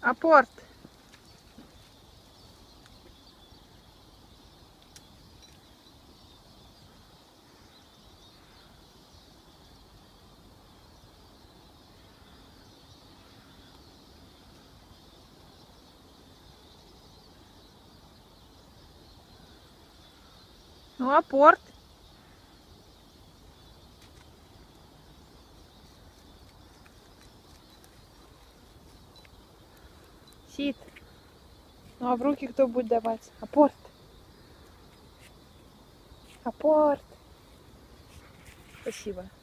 Апорт. Ну, апорт. Сид. Ну, а в руки кто будет давать? Апорт. Апорт. Спасибо.